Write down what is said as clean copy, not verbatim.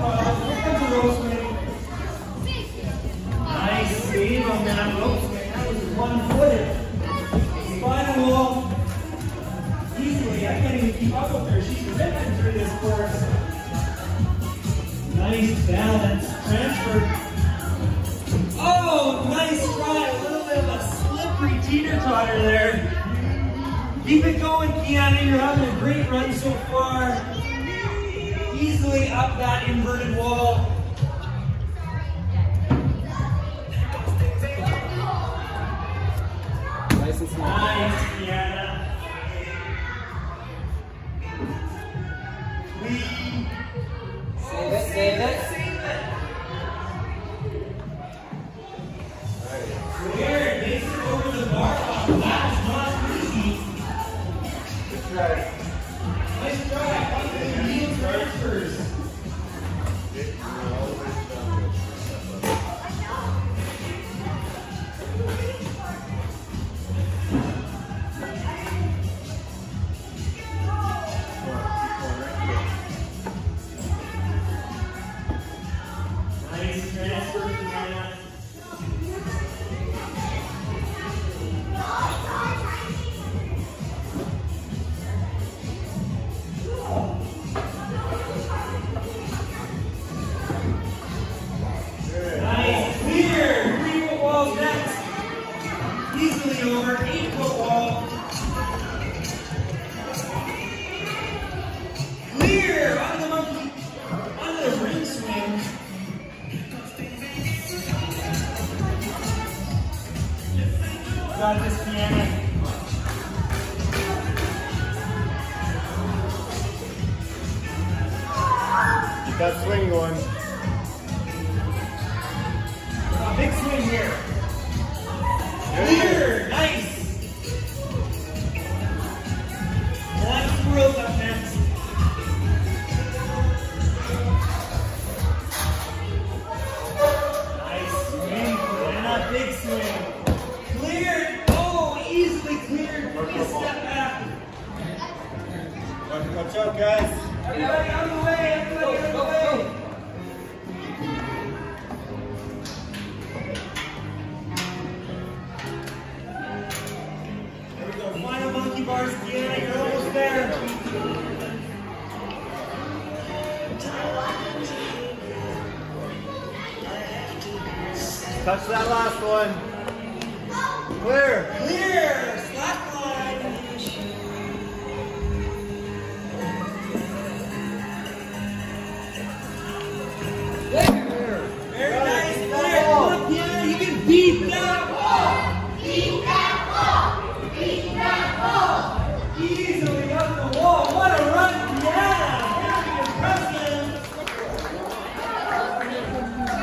Here comes the rope swing. Nice save on that rope swing. That was one-footed. Final wall. Easily, I can't even keep up with her. She's ripping through this course. Nice balance. Transfer. Oh, nice try. A little bit of a slippery teeter-totter there. Keep it going, Keanna. You're having a great run so far. Easily up that inverted wall. Nice, Keanna. Save it, save it. Clear, makes it over the bar. That's not easy. Good try. Nice try. Heel transfers. Nice transfer, Keanna. Nice, clear. 3-foot wall next. Easily over, 8-foot wall. Clear, on the monkey, on the ring swing. Got this, Keanna. Keep that swing going. Big swing here. Clear, nice. Black squirrels up next. Nice swing, and a big swing. Cleared, oh, easily cleared. Take a step back. Watch out, guys. Everybody out of the way, everybody out of the way. There we go, final monkey bars, Keanna, you're almost there. Touch that last one. Clear. Clear.